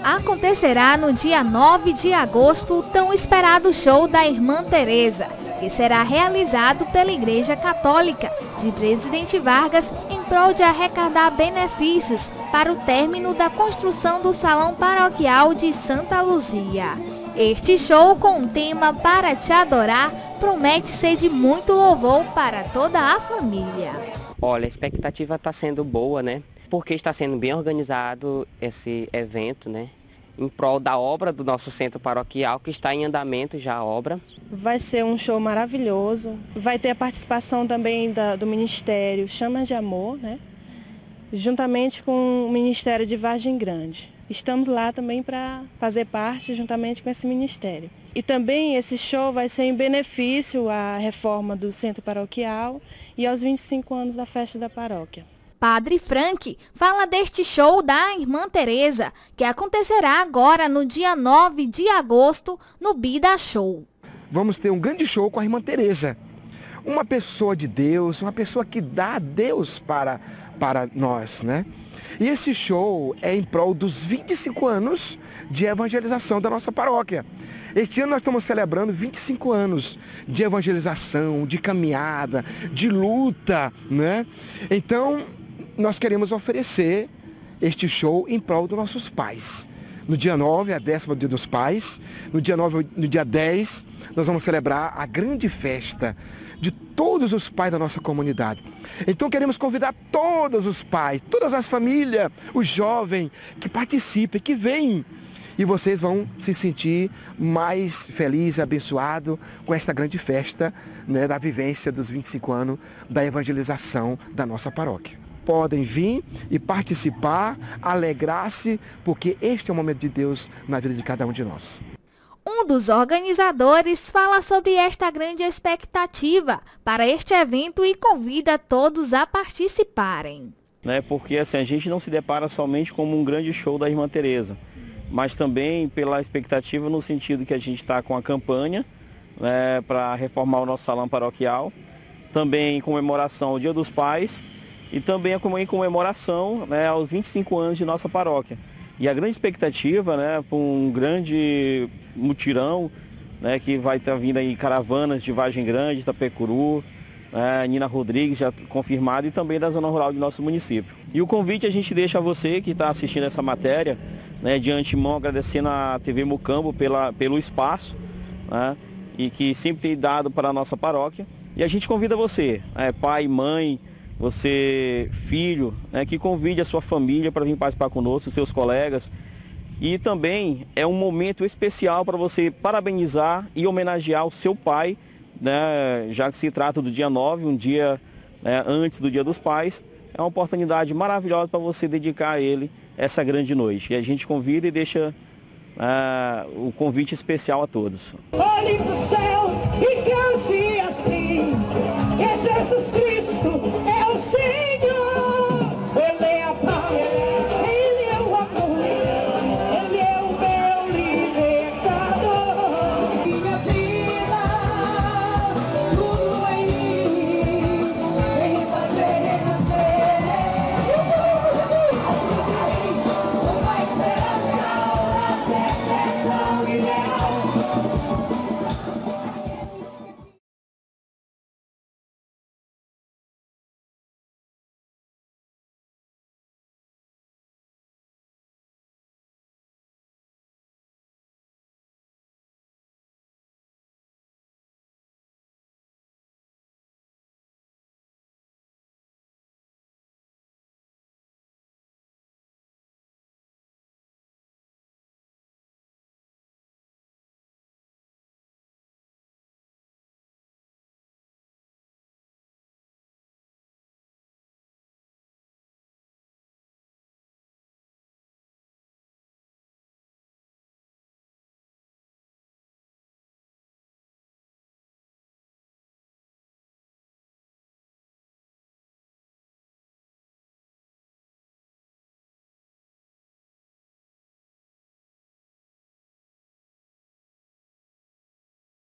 Acontecerá no dia 9 de agosto o tão esperado show da Irmã Teresa, que será realizado pela Igreja Católica de Presidente Vargas em prol de arrecadar benefícios para o término da construção do Salão Paroquial de Santa Luzia. Este show, com o tema Para Te Adorar, promete ser de muito louvor para toda a família. Olha, a expectativa está sendo boa, né? Porque está sendo bem organizado esse evento, né? Em prol da obra do nosso centro paroquial, que está em andamento já a obra. Vai ser um show maravilhoso. Vai ter a participação também do Ministério Chamas de Amor, né? Juntamente com o Ministério de Vargem Grande. Estamos lá também para fazer parte juntamente com esse ministério. E também esse show vai ser em benefício à reforma do centro paroquial e aos 25 anos da festa da paróquia. Padre Frank fala deste show da Irmã Teresa, que acontecerá agora no dia 9 de agosto no Bida Show. Vamos ter um grande show com a Irmã Teresa, uma pessoa de Deus, uma pessoa que dá a Deus para nós, né? E esse show é em prol dos 25 anos de evangelização da nossa paróquia. Este ano nós estamos celebrando 25 anos de evangelização, de caminhada, de luta, né? Então, nós queremos oferecer este show em prol dos nossos pais. No dia 9, a véspera do Dia dos Pais. No dia 9, no dia 10, nós vamos celebrar a grande festa de todos os pais da nossa comunidade. Então queremos convidar todos os pais, todas as famílias, os jovens que participem, que venham. E vocês vão se sentir mais felizes, abençoados com esta grande festa, né, da vivência dos 25 anos da evangelização da nossa paróquia. Podem vir e participar, alegrar-se, porque este é o momento de Deus na vida de cada um de nós. Um dos organizadores fala sobre esta grande expectativa para este evento e convida todos a participarem. Porque assim, a gente não se depara somente como um grande show da Irmã Teresa, mas também pela expectativa no sentido que a gente está com a campanha, né, para reformar o nosso salão paroquial, também em comemoração ao Dia dos Pais, e também em comemoração, né, aos 25 anos de nossa paróquia. E a grande expectativa, né, para um grande mutirão, né, que vai estar vindo aí caravanas de Vargem Grande, Itapecuru, Nina Rodrigues já confirmado, e também da zona rural do nosso município. E o convite a gente deixa a você que está assistindo essa matéria, né, de antemão agradecendo a TV Mucambo pelo espaço, né, e que sempre tem dado para a nossa paróquia. E a gente convida você, pai, mãe, você, filho, né, que convide a sua família para vir participar conosco, seus colegas. E também é um momento especial para você parabenizar e homenagear o seu pai, né, já que se trata do dia 9, um dia, né, antes do Dia dos Pais. É uma oportunidade maravilhosa para você dedicar a ele essa grande noite. E a gente convida e deixa o convite especial a todos. Olhe do céu!